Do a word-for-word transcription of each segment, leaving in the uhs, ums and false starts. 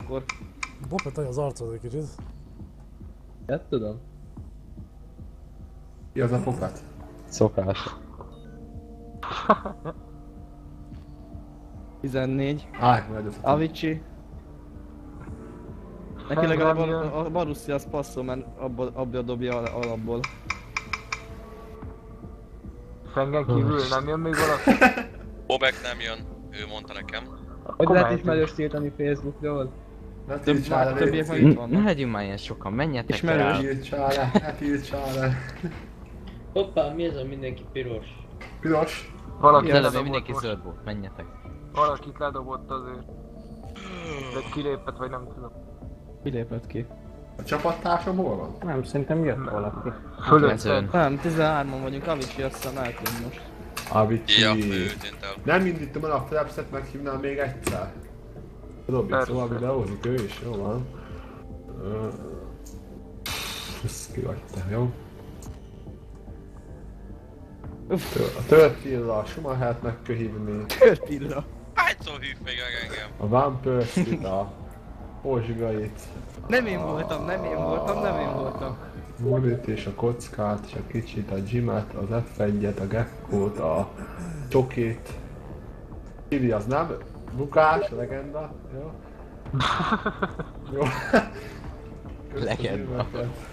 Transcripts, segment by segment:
akkor. Popet az arcod egy kicsit. Hát tudom. Ki az a Popet? Szokás. tizennégy. Állj, majd ez a Avicii. Neki legalább a, a Marussi az passzol, mert abba, abba dobja al alapból. Fengen kívül nem jön még valaki? Bobek nem jön, ő mondta nekem. Hogy lehet ismerős tiltani Facebookról? Ne Több, tiltsál le, többiek légy. meg itt Ne vannak. legyünk már ilyen sokan, menjetek Ismerős. el. Ne tiltsál le, ne tiltsál le. Hoppá, mi ez a mindenki piros? Piros. Valaki Az előbb ledobott mindenki most. zöld volt, menjetek. Valakit ledobott azért. De kilépett vagy nem tudom. Mi lépett ki? A csapattársam hol van? Nem, szerintem jött valaki. Fölött. Mezőn. Nem, tizenhárman vagyunk, Avicii aztán eltűnt most. Avicii. Ja, ő tűnt el. Nem indítom el a Frapset, meghívnál még egyszer? Robi, Persze. szóval videózik ő is, jó van. Ö, Ezt kihagyta, jó? A Törpilla, a Schumachert meg kell hívni. Körpilla. Hányszor hív még meg engem? A Van Persie-t, a Pozsgait, Nem én voltam, nem én voltam, nem én voltam. Murit és a kockát, és a kicsit, a Jimet, az ef egyet, a Gekkót, a Csokit. Kiri az nem? Bukás, legenda, jó? Jó. Legenda.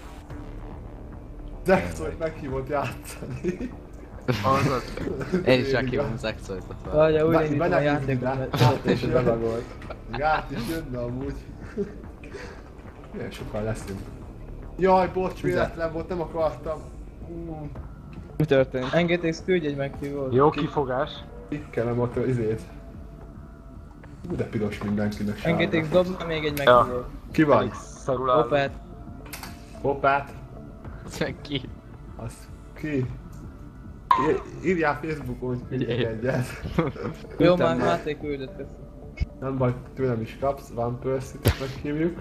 Zexolt meghívott játszani. Azaz. Én is meghívom Zexolt. Várja, úgy Be- indítom a belehívni, játékot, de- mert hát és is bevagolt. Gát is jönne amúgy. Milyen sokan leszünk. Jaj, bocs, véletlen volt, nem akartam. Uh, Mi történt? Engedélysz, küldj egy meghívót. Jó kifogás. Kikkelem ott az izét. Ú, de piros mindenkinek sárga. Engedélysz, dobd már még egy meghívót. Ki vagy? Szarul áll. Hoppát. Popát? Ki? Az ki? Í- Írjál Facebookon, hogy küldjek egyet. Jó, már Máté küldött, köszönöm. Nem baj, tőlem is kapsz, Van Persie-t meghívjuk.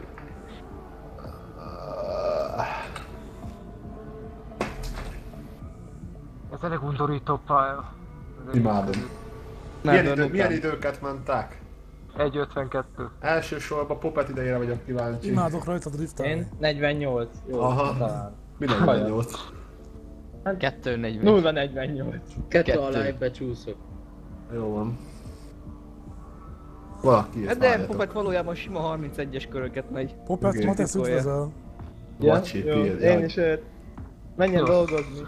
Ez elég undorító pálya. Imádom. Milyen, idő, milyen időket mentek? egy ötvenkettő. Elsősorban Popet idejére vagyok kíváncsi. Imádok rajta driftelni. Én negyvennyolc. Jó, Aha. talán. Mi negyvennyolc? kettő negyven. nulla negyvennyolc. Kettő Kettő. alá becsúszok. Jó van. Valaki Hát ezt de várjatok. Popet valójában sima harmincegyes köröket megy. Popet, Igen. ma tesz üdvözel. Vacsi, Jó, Pier, én jaj. is őt. Menjen Jó. dolgozni.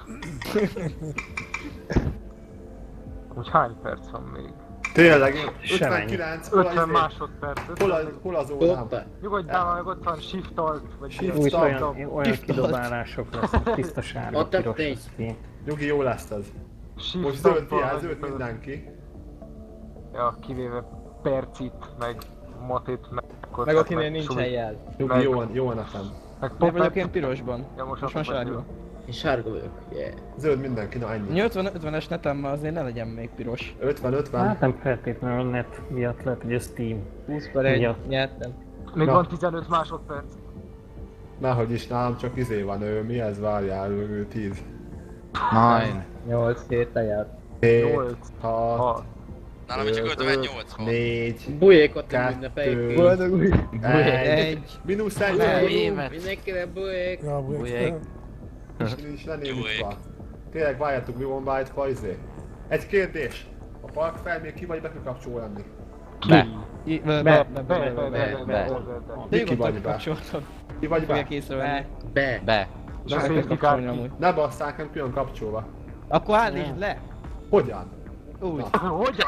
Úgy hány perc van még? Tényleg, Semennyi. ötvenkilenc, hol, ötven izé, másodperc. hol, a, hol az órám? Hoppá. Nyugodjál már, meg ott van Shift Alt, vagy Shift ilyen. Úgy Start. olyan, olyan kidobálások lesznek, tiszta sárga, Ott a piros, tény. az fény. Nyugi, jó lesz ez. Shift Most zöld, Alt-tal figyelj, megy zöld föl. mindenki. Ja, kivéve Percit, meg Matit, meg... Meg akinél nincsen Sumit. jel. Nyugi, Meg- jó van, jó van nekem. Meg Miért vagyok Popet. én pirosban? Ja, most Most már akkor sárga. Én sárga vagyok. Yeah. Zöld mindenki, na ennyi. ötven ötvenes netemmal azért ne legyen még piros. ötven ötven. Hát nem feltétlenül net miatt lehet, hogy ez Steam. húsz per egy, Ja. nyertem. Még Na. van tizenöt másodperc. Náhogy is, nálam csak izé van, ő, mi ez, várjál, ő tíz. Nine. nyolc hét lejárt. hét, nyolc. hat, hat. Nálam csak ötvennyolc van. négy, Bujékot nem kettő, ünnepeljük. Boldog új! egy, Egy. mínusz egy, Nem, egy, évet. Mindenkire bujék. Ja, bujék. Bujék. és nincs lenémítva. Bujék. Tényleg várjátok, mi van beállítva izé. Egy kérdés. A park fel még ki vagy be kell kapcsolni? Be. I- Be, be, Be, be, be, be, be, be, be. be, be, be. De Ki nyugodtan vagy be? kapcsoltad. Ki vagy be? Fogják észrevenni. Be. Be. És a Be kell safety kapcsolni car amúgy. Ne basszák, nem külön kapcsolva. Akkor állítsd le! Hogyan? Úgy. Hogyan?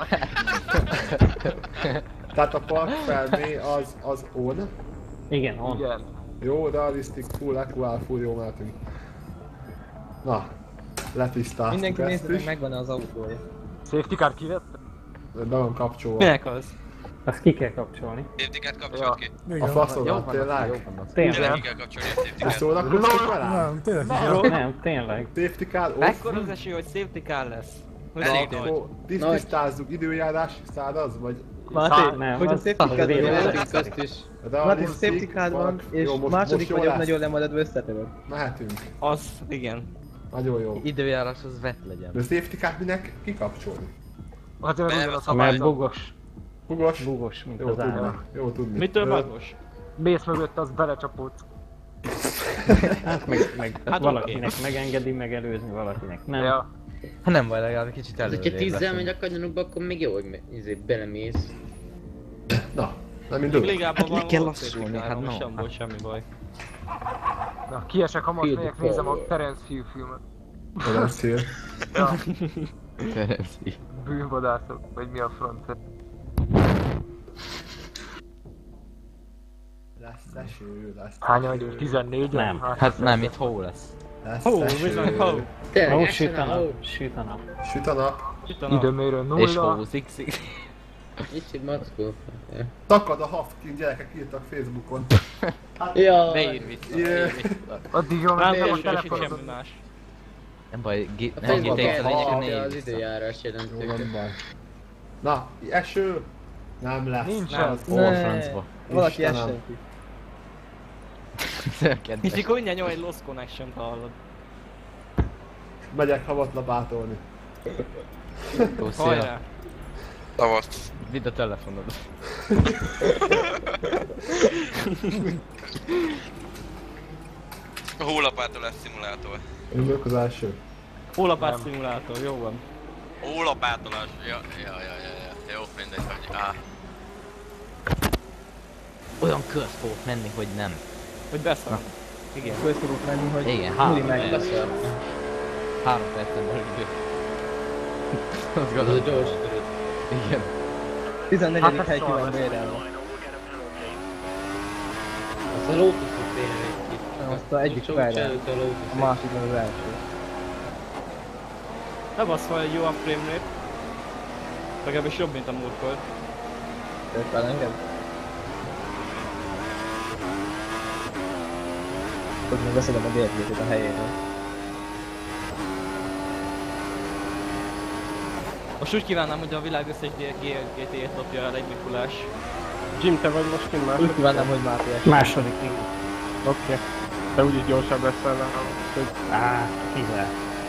Tehát a park felmé az, az on. Igen, on. Igen. Jó, realistic, full, equal, full, jó mehetünk. Na, letisztáztuk Mindenki ezt nézze meg, is. megvan az autója. Safety car kivette? Be van kapcsolva. Minek az? Azt ki kell kapcsolni. Safety-ket kapcsolt ki. A Igen. faszodat tényleg? Tényleg. Tényleg ki kell kapcsolni a Ezt safety-ket. szórakoztok velem? Nem, tényleg igen. Nem, tényleg. Safety car off. Mekkora az esély, hogy safety car lesz? Hogy Elég szintén? nagy. Akkor tiszt- Nagy. tisztázzuk, időjárás, száraz, vagy Máté, Nem, hogy a az- safety az car véletlen. Jelentünk azt is. Máté, safety car van, és Jó, most- második most jó vagyok lesz. nagyon lemaradva összetevök. Mehetünk. Az, igen. Nagyon jó. Időjárás az vet legyen. De a safety car minek kikapcsolni? Azért Be- ugyanaz a Mert szabályzat. bugos. Bugos? Bugos, mint Jó az tudni. állam. Jó tudni. Mitől Ö, bagos? Mész mögött, az belecsapódsz. Hát meg, meg Hát valakinek megengedi megelőzni, valakinek nem. Ja. Ha nem baj, legalább egy kicsit Hát, hogyha előrébb tízzel leszünk. megy a kanyarokba, akkor még jó, hogy me- izé belemész. Na, nem indul. Ligában Hát le van kell volt lassulni, szép hát ligára, no. most sem volt semmi baj. Na, kiesek, ha most Field megyek, nézem a forward. Terence Hill filmet. Olyan szél. Ja, Ferenci. bűnvadászok, vagy mi a francia. Lesz eső, lesz Hányan eső. vagyunk? tizennégy? Nem. Hát nem, itt hó lesz. Lesz Hó, eső. bizony, hó. Tényleg, Ó, essen süt a a hó. nap, süt a nap. Süt a nap. Itt a nap. Időmérő És nulla. hózik, szik. Itt egy mackó. Ja. Takad a hafkin, gyerekek írtak Facebookon. Ja. Ne írj vissza, ne Yeah. írj vissza. Addig jól Rám mentem nem a is semmi telefonodon. más. Nem baj, gi- A nem Facebook gitélsz, nincs, elrejtette ne az írj vissza. időjárás Jó jelentőket. van baj. Na, eső. Nem lesz. Nincsen. Ó, a francba. Valaki Istenem. essen ki. Kedves. Kicsi könnyen nyom egy Lost Connection-t hallod. Megyek havat lapátolni. Jó, szia. Hajrá! Tavaszt. Vidd a telefonod. A hólapátolás szimulátor. Én vagyok az első. Hólapát szimulátor, jó van. Hólapátolás. Ja, ja, ja, ja, ja. Jó, mindegy, hogy á. Olyan kört fogok menni, hogy nem. Hogy beszél. Igen. Föl fogok menni, hogy Igen, Muri három meg. perc. Beszél. Három percen belül jött. Azt Az a gondolom. gyors törőt. Igen. tizennegyedik Hát hely ez ki van szar lesz. bérelve. Az a Lotusot tényleg egy kicsit. Azt a egyik Sok fejre. cselőtt a Lotus. A másik meg az első. Nem az, hogy jó a frame rate. Legalábbis jobb, mint a múltkor. Tört fel engem? Hogy még beszedem a gé pé té-t a helyéről. Most úgy kívánnám, hogy a világ összes gé gé té-et dobja el egy Mikulás. Jim, te vagy most kint már? Úgy kívánnám, hogy Máté essen. Második, igen. Oké. Okay. Te úgyis gyorsabb leszel, hogy Á, kivel?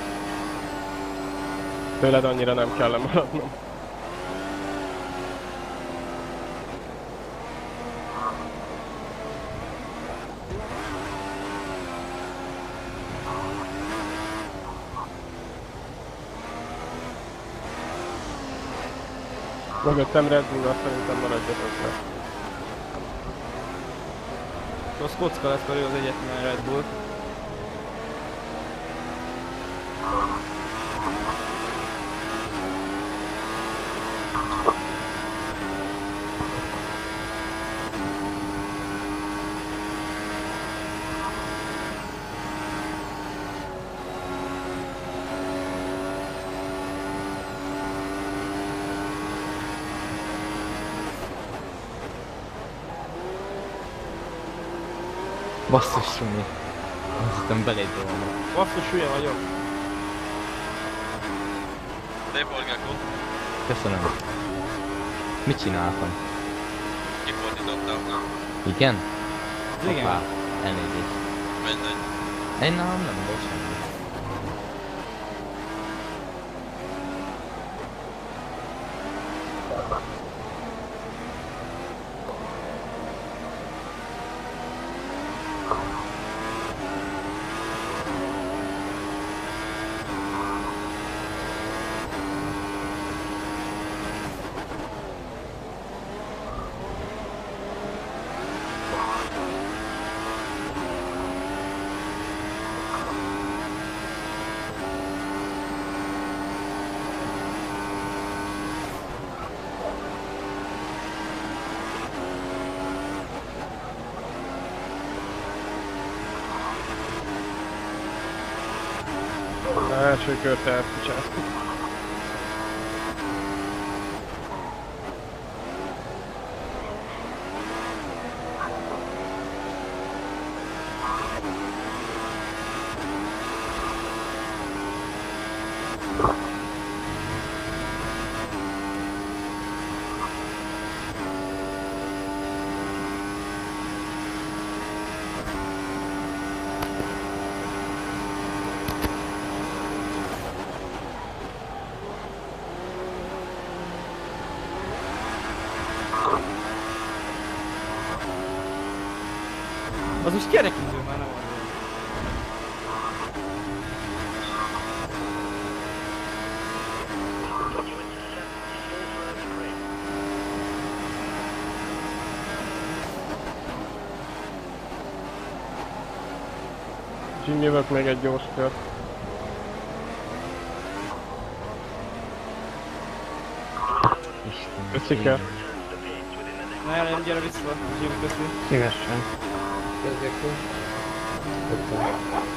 tőled annyira nem kell lemaradnom. Mögöttem Red Bull-nal szerintem maradjatok le. Rossz kocka lesz, mert ő az egyetlen Red Bull. Basszus, Sumi. Azt hittem beléd volna. Basszus, hülye vagyok. Débolgákot. Köszönöm. Mit csináltam? Kifordítottam, nem? Igen? Igen. Hoppá, elnézést. Mindegy. Én nálam nem volt semmi. Az első kört elpicsáztuk. Az most kerekítő már nem van. Jim, jövök még egy gyors kört. Köszike. Na jelen, gyere vissza, Jim, köszi. Szívesen. Ezek ott van.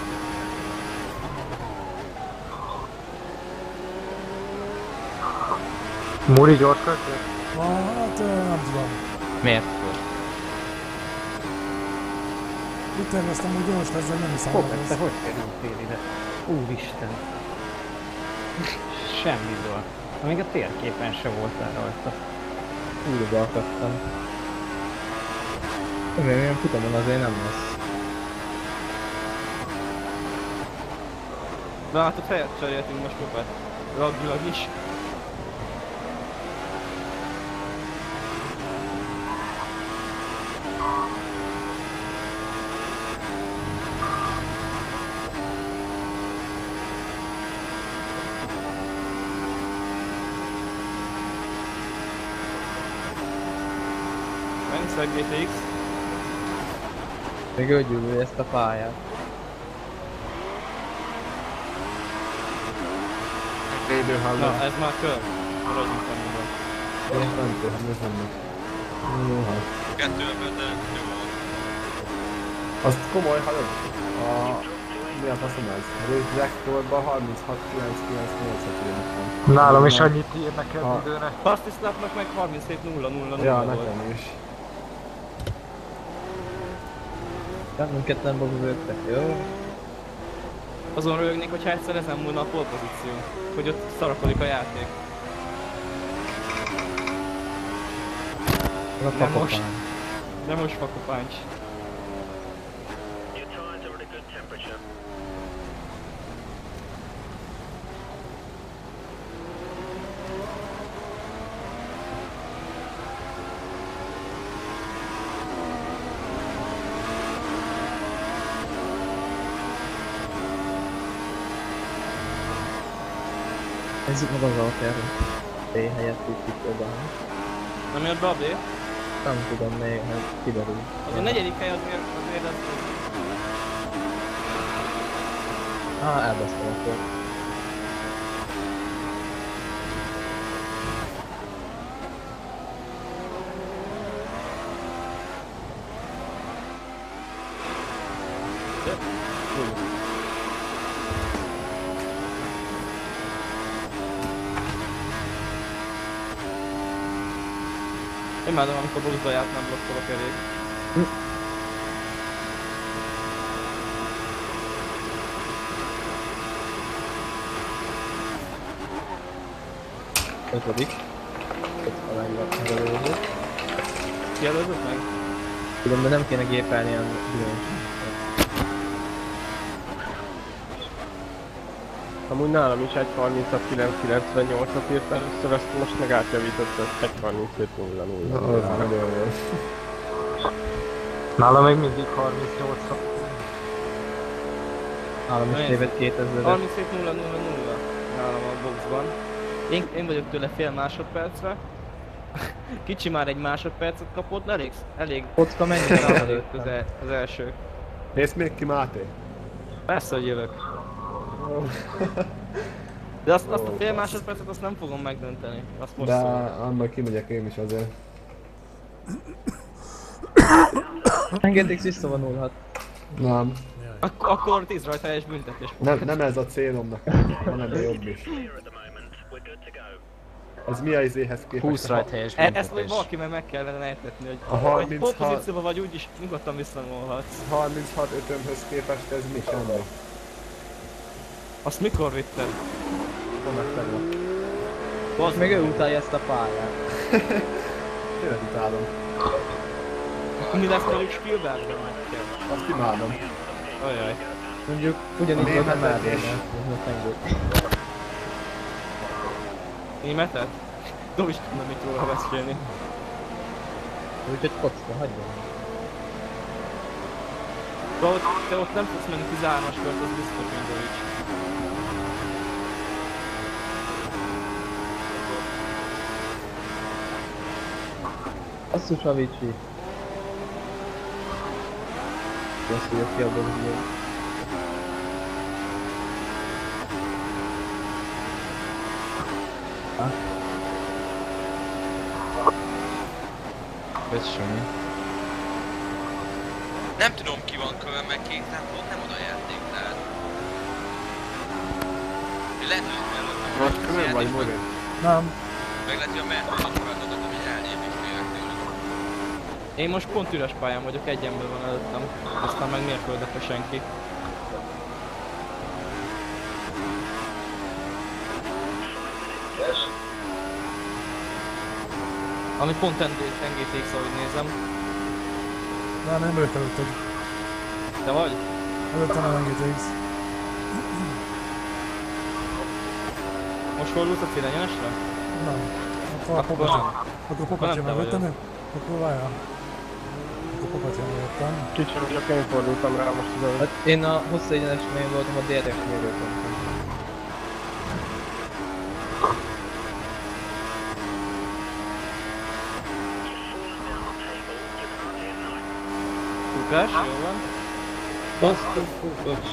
Muri gyors kört? Hát nem tudom. Miért volt? Itt terveztem, hogy gyors lesz, de nem hiszem, Hoppá, hogy te ez. hogy kerültél ide? Úristen. Semmiből. Amíg a térképen se voltál rajta. Úrba akadtam. Miért ilyen futamon azért nem lesz. Látod, helyet cseréltünk most Popet. Raggilag is. Mensz a gé té iksz. Még ő gyűlöli ezt a pályát. Védőháló. Na, ez már kör. Maradjunk annyiban. Én nem tudom, mi vannak. Jó, hát. Kettő ebből, de jó volt. Azt komoly halad. A... Mi a faszom ez? Race Recordban harminchat kilenc kilenc nyolcat írnak. Nálam is annyit ír neked Ha. időre. Fastest lapnak meg harminchét nulla nulla Ja, nulla volt. nekem is. Hát minket nem bogozőttek, jó? Azon rögnék, hogyha egyszer ezen múlna a pole pozíció. Hogy ott szarakodik a játék. A Nem most. papapán. De most fakopáncs. Nézzük meg az alkerre. B helyett így kipróbálni. Nem jött be a B? Nem tudom még, hát kiderül. Az a negyedik hely azért, azért az... Á, elbesztem akkor. Imádom, amikor bogzaját nem blokkol a kerék. Ötödik. Öt a megelőzött. Kijelölzött meg? Tudom, de nem kéne gépelni a bizonyos. Amúgy nálam is egy harminchat kilenc kilencvennyolcat írt először, ezt most meg átjavított, ez egy harminchét nulla nulla. Na, az nagyon jó. Nálam még mindig harmincnyolcat. Nálam is téved kétezer. harminchét nulla nulla nulla nálam a boxban. Én, én vagyok tőle fél másodpercre. Kicsi már egy másodpercet kapott, elég, elég Kocka mennyire előtt előtt az, el, az első. Nézd még ki, Máté! Persze, hogy jövök. De azt, azt a fél másodpercet azt nem fogom megdönteni. Azt most De szól. annak kimegyek én is azért. Engedix visszavonulhat. Nem. Ak akkor tíz rajta helyes büntetés. Nem, nem ez a célom nekem, hanem jobb is. Ez mi a izéhez képest? húsz rajt helyes E, ezt büntetés. vagy valaki meg meg kellene ejtetni, hogy A hogy harminchat pozícióban vagy úgyis nyugodtan visszavonulhatsz. harminchat ötömhöz képest ez mi semmi? Azt mikor vitted? Honnan felül. Bazd Még ő utálja ezt a pályát. Tényleg utálom. Akkor mi lesz velük Spielbergben meg kell? Azt imádom. Ajaj. Mondjuk ugyanígy A volt nem németet már is. Németet? Nem is tudna mit róla beszélni. Úgyhogy kocka, hagyjon. De ott, te ott nem tudsz menni tizenhármas kört, az biztos Mindovics. Basszus a Vicsi. Azt mondja ki abban, hogy jó. Ha? Ez semmi. Nem tudom ki van köve meg kék táblót, nem oda játék, tehát... Lehet, hogy előttem Most kömör vagy, Mori? Nem. meg lehet, hogy a mertőt feladatot, hogy elnév is félek tőle. Én most pont üres pályán vagyok, egy ember van előttem. Aztán meg mérföldekre senki. Ami pont N G T X, ahogy nézem. De nem vagyok előtted. Te vagy? Előttem a N G T X. Most fordulsz a célegyenesre? Nem. Akkor a Akkor- Popat jön. Akkor Popat nem jön te vagy előttem. Akkor várjál. Akkor Popat jön előttem. Kicsi vagyok, én fordultam rá most az előtt. Hát én a hosszú egyenesnél voltam, a D R F-nél voltam. Tukás, jól van. Basztuk, bocs.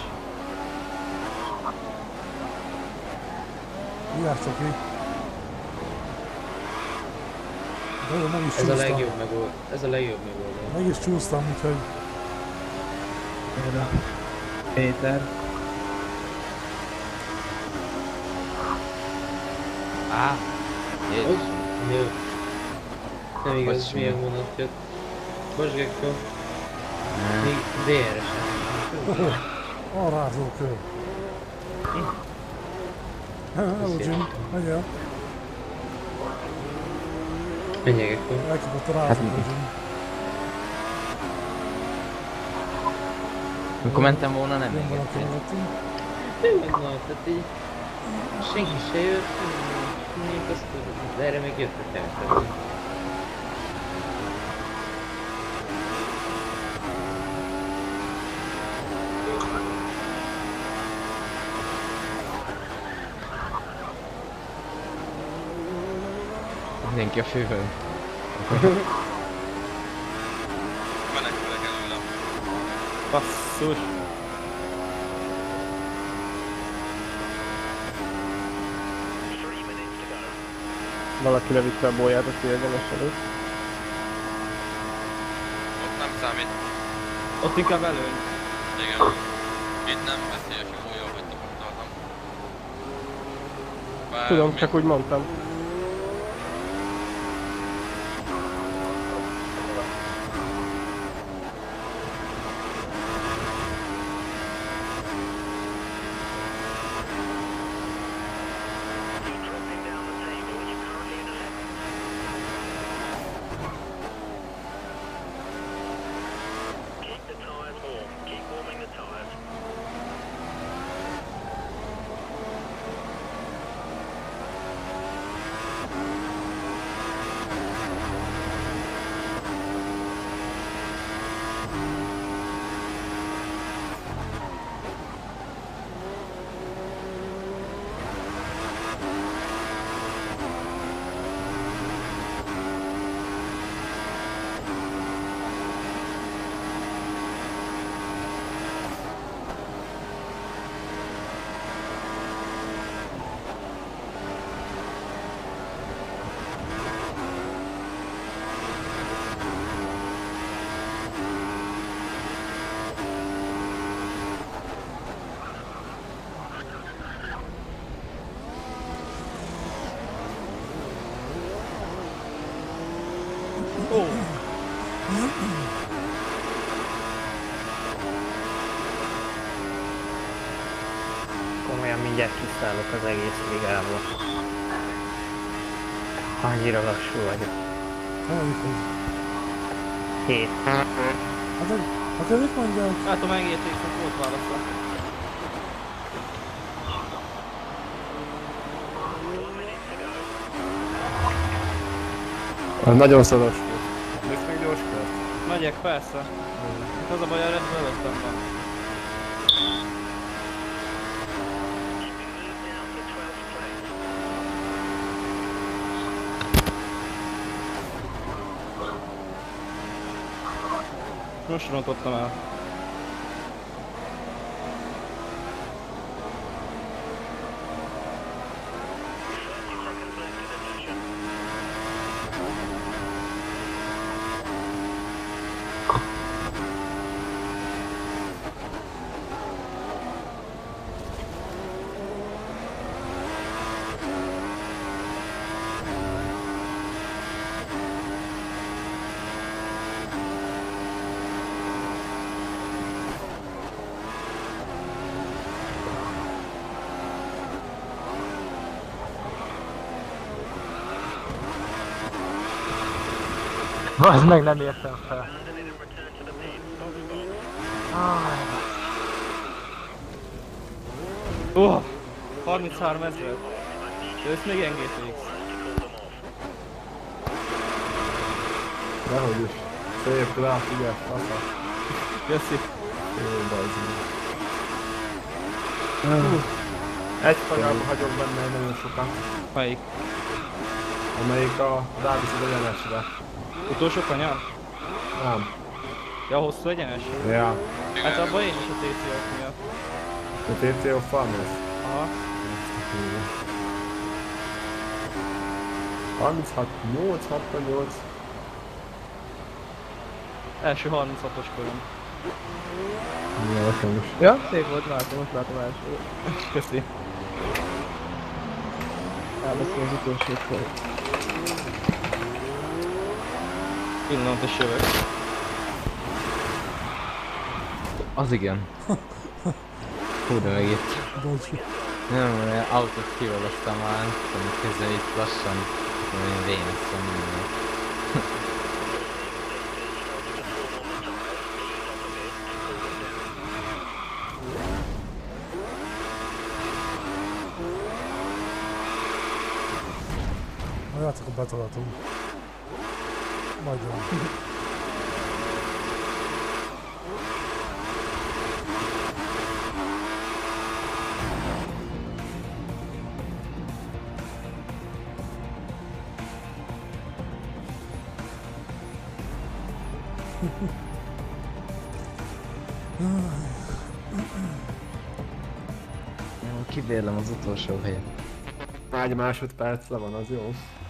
Vigyázz csak ki. De jó, meg is Ez a csúsztam. legjobb megoldás. Ez a legjobb megoldás. Meg is csúsztam, úgyhogy... Oda. Péter. Á! Hogy? Jó. Nem igaz, Basszus. milyen hónap jött. Bocs, Gekko. Még D R-esen. A rázókő. Hello Jim, menjél. Menjél, Gekko. Elkapott a rázókő Jim. Amikor mentem volna, nem Jön valaki engedtél. mögöttünk. Nem, na, tehát így... Senki se jött, még azt de erre még jöttek kevesebben. Mindenki a főhöz. Menekülek előlem. Basszus. Valaki levitte a bolyát a célgyenes előtt. Ott nem számít. Ott inkább előny. Igen. Itt nem veszélyes, jó, jól hagytam, hogy tartom. Bár Tudom, mi- csak úgy mondtam. Komolyan mindjárt kiszállok az egész ligából. Annyira lassú vagyok. Hanyadik vagy? Hét. Hát, hát ez mit mondják? Látom, engedték, hogy volt választva. Nagyon szoros volt. Ez meg gyors kör. Megyek, persze. Az a baj, a Red Bull előttem van. Most rontottam el. Az meg nem értem fel. Uh, harminchárom ezer. Ősz még en gé té iksz. Dehogy is. Szép rá, figyelj, fasza. Köszi. Jó, bazd. Egy kanyarba hagyok benne nagyon sokat. Melyik? Amelyik a ráviszed egyenesre. Utolsó kanyar? Nem. Ja, hosszú egyenes? Ja. Hát abban én is a té cé ok miatt. A té cé ok farmolsz? Aha. harminchat nyolc hatvannyolc. Első harminchatos korom. Ja, nekem is. Ja, szép volt, látom, most látom első. Köszi. Elbeszél az utolsó kör. Pillanat és jövök. Az igen. Hú, de meg itt. Bocsi. Nem, mert autót kiolvastam már, nem tudom, közben itt lassan, olyan véneszem minden. Na játszik a betolatunk. Nagyon. Kibérlem az utolsó helyet. Egy másodpercre van, az jó.